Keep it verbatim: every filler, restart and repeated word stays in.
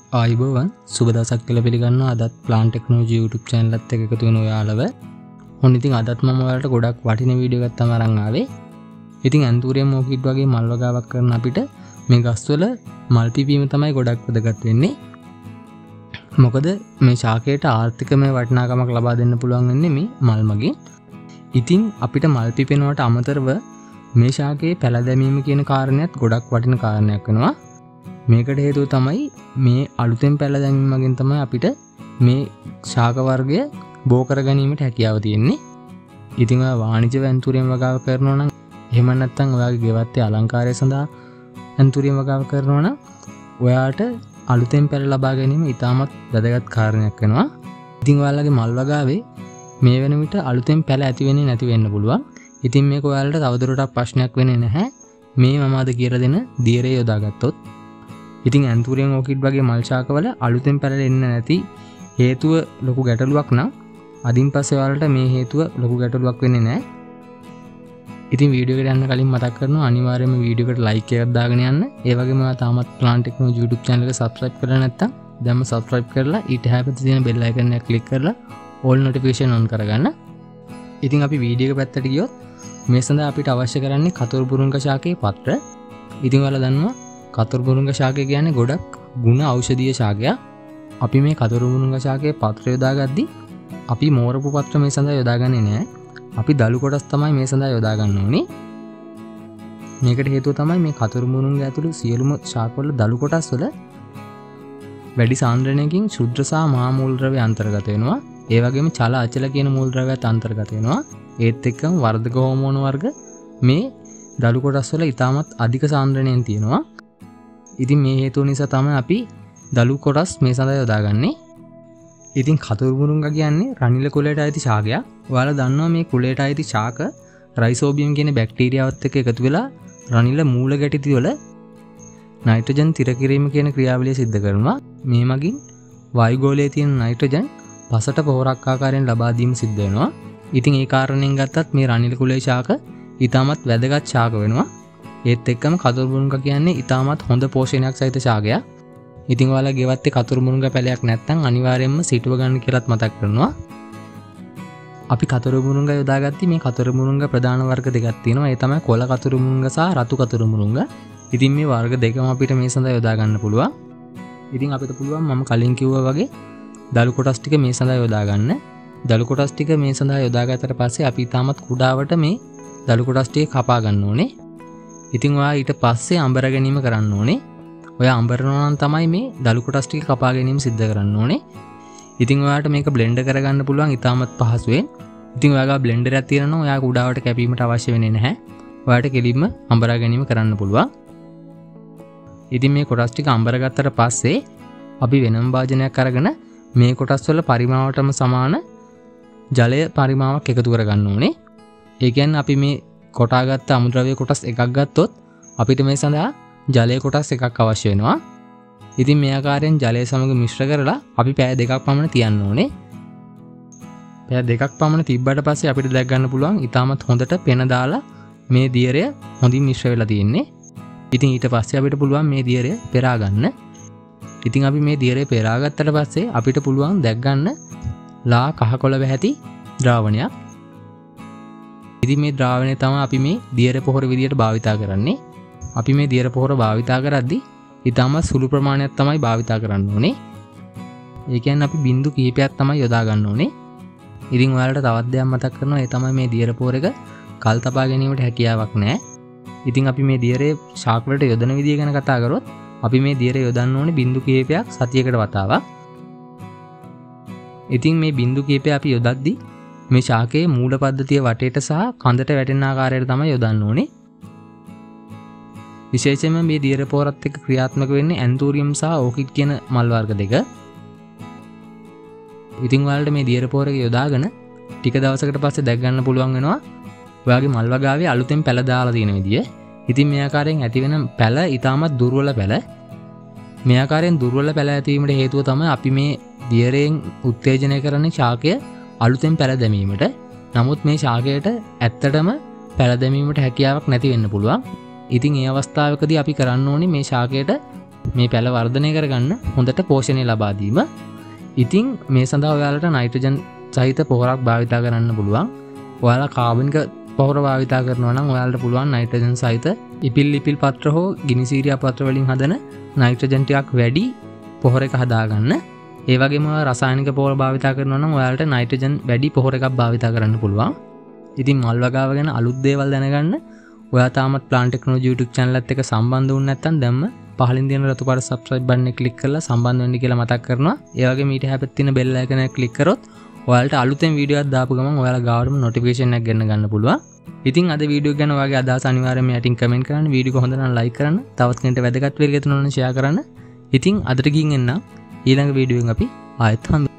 ආයුබෝවන් සුබ දවසක් කියලා පිළිගන්නවා. අදත් ප්ලාන්ට් ටෙක්නොලොජි YouTube channel එකත් එක්ක එකතු වෙන ඔයාලව. ඔන්න ඉතින් අදත් මම ඔයාලට ගොඩක් වටින වීඩියෝ එකක් තමයි අරන් ආවේ. ඉතින් ඇන්තූරියම් ඕකිඩ් වගේ මල් වගාවක් කරන අපිට මේ ගස්වල මල් පිපීම තමයි ගොඩක් වැදගත් වෙන්නේ. මොකද මේ ශාකයට ආර්ථිකමය වටිනාකමක් ලබා දෙන්න පුළුවන් වෙන්නේ මේ මල් මගින්. ඉතින් අපිට මල් පිපෙනවට අමතරව මේ ශාකයේ පැල දැමීම කියන කාරණයක් ගොඩක් වටින කාරණයක් වෙනවා. මේකට හේතුව තමයි මේ අලුතෙන් පැල දැමීම මගින් තමයි අපිට මේ ශාක වර්ගය බෝ කර ගැනීමට හැකියාව තියෙන්නේ. ඉතින් ඔයා වාණිජ ඇන්තූරියම් වගාව කරනවා නම් එහෙම නැත්නම් ඔයාගේ ගෙවත්තේ අලංකාරය සඳහා ඇන්තූරියම් වගාව කරනවා නම් ඔයාට අලුතෙන් පැල ලබා ගැනීම ඉතාමත් වැදගත් කාරණයක් වෙනවා. ඉතින් ඔයාලගේ මල් වගාවේ මේ වෙන විට අලුතෙන් පැල ඇති වෙන්නේ නැති වෙන්න පුළුවන්. ඉතින් මේක ඔයාලට තවදුරටත් ප්‍රශ්නයක් වෙන්නේ නැහැ. මේ මම අද කියලා දෙන දියරේ යොදාගත්තොත්. ඉතින් ඇන්තූරියම් ඕකිඩ් වගේ මල් ශාකවල අලුතෙන් පැල එන්න නැති හේතුව ලොකු ගැටලුවක් නම් අදින් පස්සේ ඔයාලට මේ හේතුව ලොකු ගැටලුවක් වෙන්නේ නැහැ. ඉතින් වීඩියෝ එකට යන්න කලින් මතක් කරනවා අනිවාර්යයෙන්ම වීඩියෝ එකට ලයික් එකක් දාගෙන යන්න. ඒ වගේම ඔයා තාමත් ප්ලාන්ට් ටෙක්නොලොජි YouTube channel එක subscribe කරලා නැත්නම් දැන්ම subscribe කරලා ඊට හැපැත්තේ තියෙන bell icon එක click කරලා all notification on කරගන්න. ඉතින් අපි වීඩියෝ එක පැත්තට ගියොත් මේ සඳහා අපිට අවශ්‍ය කරන්නේ කතුරුබුරුංග ශාකයේ පත්‍ර. ඉතින් ඔයාලා දන්නවා කතුරුබුරුංග ශාකය කියන්නේ ගොඩක් ගුණ ඖෂධීය ශාකයක්. අපි මේ කතුරුබුරුංග ශාකයේ පත්‍ර යොදාගද්දී අපි මෝරපු පත්‍ර මේ සඳහා යොදාගන්නේ නැහැ. අපි දළු කොටස් තමයි මේ සඳහා යොදා ගන්න ඕනේ. මේකට හේතුව තමයි මේ කතුරුබුරුංග ඇතුළු සියලුම ශාකවල දළු කොටස් වල වැඩි සාන්ද්‍රණයකින් ශුද්ධ සහ මහා මූල ද්‍රව්‍ය අන්තර්ගත වෙනවා. ඒ වගේම චල අචල කියන මූල ද්‍රව්‍යත් අන්තර්ගත වෙනවා. ඒත් එක්කම වර්ධක හෝමෝන වර්ග මේ දළු කොටස් වල ඉතාමත් අධික සාන්ද්‍රණයෙන් තියෙනවා. ඉතින් මේ හේතුව නිසා තමයි අපි දළු කොටස් මේ සඳහා යොදාගන්නේ. ඉතින් කතුරුබුරුංග කියන්නේ රනිල කුලයට අයිති ශාකයක්. ඔයාලා දන්නවා මේ කුලයට අයිති ශාක රයිසෝබියම් කියන බැක්ටීරියාවත් එක්ක එකතු වෙලා රනිල මූල ගැටිති වල නයිට්‍රජන් තිර කිරීම කියන ක්‍රියාවලිය සිද්ධ කරනවා. මේ මගින් වායුගෝලයේ තියෙන නයිට්‍රජන් පසට පොහොරක් ආකාරයෙන් ලබා දීම සිද්ධ වෙනවා. ඉතින් ඒ කාරණෙන් ගත්තත් මේ රනිල කුලයේ ශාක ඉතාමත් වැදගත් ශාක වෙනවා. ඒත් එක්කම කතුරුබුරුංග කියන්නේ ඉතාමත් හොඳ පෝෂණයක් සහිත ශාකයක්. ඉතින් ඔයාලා ගෙවත්තේ කතුරුබුරුංග පැලයක් නැත්නම් අනිවාර්යයෙන්ම සිටුව ගන්න කියලාත් මතක් කරනවා. අපි කතුරුබුරුංග යොදාගත්තී මේ කතුරුබුරුංග ප්‍රධාන වර්ග දෙකක් තියෙනවා. ඒ තමයි කොළ කතුරුබුරුංග සහ රතු කතුරුබුරුංග. ඉතින් මේ වර්ග දෙකම අපිට මේ සඳහා යොදා ගන්න පුළුවන්. ඉතින් අපිට පුළුවන් මම කලින් කිව්වා වගේ දළු කොටස් ටික මේ සඳහා යොදා ගන්න. දළු කොටස් ටික මේ සඳහා යොදාගත්තට පස්සේ අපි තාමත් කුඩාවට මේ දළු කොටස් ටික කපා ගන්න ඕනේ. ඉතින් ඔයා ඊට පස්සේ අඹර ගැනීම කරන්න ඕනේ. ඔයා අඹරනවා නම් තමයි මේ දළු කොටස් ටික කපා ගැනීම සිද්ධ කරන්න ඕනේ. ඉතින් ඔයාට මේක බ්ලෙන්ඩ් කරගන්න පුළුවන් ඉතාමත් පහසුවෙන්. ඉතින් ඔයාලා බ්ලෙන්ඩරයක් තියෙනවා ඔයා කුඩාවට කැපීමට අවශ්‍ය වෙන්නේ නැහැ. ඔයාට කෙලින්ම අඹරා ගැනීම කරන්න පුළුවන්. ඉතින් මේ කොටස් ටික අඹරගත්තට පස්සේ අපි වෙනම භාජනයක් අරගෙන මේ කොටස් වල පරිමාවටම සමාන ජලය පරිමාවක් එකතු කරගන්න ඕනේ. ඒ කියන්නේ අපි මේ කොටාගත්ත අමුද්‍රව්‍ය කොටස් එකක් ගත්තොත් අපිට මේ සඳහා ජලය කොටස් එකක් අවශ්‍ය වෙනවා. ඉතින් මේ ආකාරයෙන් ජලය සමග මිශ්‍ර කරලා අපි පැය දෙකක් පමණ තියන්න ඕනේ. පැය දෙකක් පමණ තිබ්බට පස්සේ අපිට දැක් ගන්න පුළුවන් ඉතාමත් හොඳට පෙන දාලා මේ දියරය හොඳින් මිශ්‍ර වෙලා තියෙන්නේ. ඉතින් ඊට පස්සේ අපිට පුළුවන් මේ දියරය පෙරා ගන්න. ඉතින් අපි මේ දියරය පෙරා ගත්තට පස්සේ අපිට පුළුවන් දැක් ගන්න ලා කහකොළ වැහැති ද්‍රාවණයක්. ඉතින් මේ ද්‍රාවණය තමයි අපි මේ දියර පොහොර විදියට භාවිතා කරන්නේ. අපි මේ දියර පොහොර භාවිතා කරද්දී ඉතාමත් සුළු ප්‍රමාණයක් තමයි භාවිතා කරන්න ඕනේ. ඒ කියන්නේ අපි බිංදු කිහිපයක් තමයි යොදා ගන්න ඕනේ. ඉතින් ඔයාලට තවත් දෙයක් මතක් කරනවා ඒ තමයි මේ දියර පොහොර එක කල් තබා ගැනීමට හැකියාවක් නැහැ. ඉතින් අපි මේ දියරේ ශාක වලට යොදන විදිය ගැන කතා කරොත් අපි මේ දියරේ යොදන්න ඕනේ බිංදු කිහිපයක් සතියකට වතාවක්. ඉතින් මේ බිංදු කිහිපය අපි යොදද්දී මේ ශාකයේ මූල පද්ධතිය වටේට සහ කඳට වැටෙන ආකාරයට තමයි යොදන්න ඕනේ. විශේෂයෙන්ම මේ දියර පොහොරත් එක්ක ක්‍රියාත්මක වෙන්නේ ඇන්තූරියම් සහ ඕකිඩ් කියන මල් වර්ග දෙක. ඉතින් ඔයාලට මේ දියර පොහොර එක යොදාගෙන ටික දවසකට පස්සේ දැක් ගන්න පුළුවන් වෙනවා ඔයාගේ මල් වගාවේ අලුතෙන් පැල දාලා තියෙන විදිය. ඉතින් මේ ආකාරයෙන් ඇතිවෙන පැල ඊටමත් දුර්වල පැල. මේ ආකාරයෙන් දුර්වල පැල ඇතිවීමට හේතුව තමයි අපි මේ දියරෙන් උත්තේජනය කරන ශාකය අලුතෙන් පැල දැමීමට. නමුත් මේ ශාකයට ඇත්තටම පැල දැමීමට හැකියාවක් නැති වෙන්න පුළුවන්. ඉතින් ඒ අවස්ථාවකදී අපි කරන්න ඕනේ මේ ශාකයට මේ පැල වර්ධනය කරගන්න හොඳට පෝෂණය ලබා දීම. ඉතින් මේ සඳහා ඔයාලට නයිට්‍රජන් සහිත පොහොරක් භාවිතා කරන්න පුළුවන්. ඔයාලා කාබනික පොහොර භාවිතා කරනවා නම් ඔයාලට පුළුවන් නයිට්‍රජන් සහිත ඉපිල් ඉපිල් පත්‍ර හෝ ගිනිසීරියා පත්‍ර වලින් හදන නයිට්‍රජන් ටිකක් වැඩි පොහොර එකක් හදාගන්න. ඒ වගේම ඔයාලා රසායනික පොහොර භාවිතා කරනවා නම් ඔයාලට නයිට්‍රජන් වැඩි පොහොර එකක් භාවිතා කරන්න පුළුවන්. ඉතින් මල් වගාව ගැන අලුත් දේවල් දැනගන්න ඔයා තාමත් ප්ලාන්ට් ටෙක්නොලොජි YouTube channel එකත් එක්ක සම්බන්ධ වුණ නැත්නම් දැම්ම පහලින් තියෙන රතු පාට subscribe button එක click කරලා සම්බන්ධ වෙන්න කියලා මතක් කරනවා. ඒ වගේම ඊට හැපෙත් තියෙන bell icon එක click කරොත් ඔයාලට අලුතෙන් වීඩියෝ එකක් දාපු ගමන් ඔයාලා ගාවටම notification එකක් ගෙන්න ගන්න පුළුවන්. ඉතින් අද වීඩියෝ ගැන ඔයාගේ අදහස් අනිවාර්යයෙන්ම යටින් comment කරන්න. වීඩියෝ එක හොඳ නම් like කරන්න. තවත් කෙනෙක්ට වැදගත් වේගයක් තුනන share කරන්න. ඉතින් අදට ගිහින් එන්න ඊළඟ වීඩියෝ එකෙන් අපි ආයෙත් හම්බ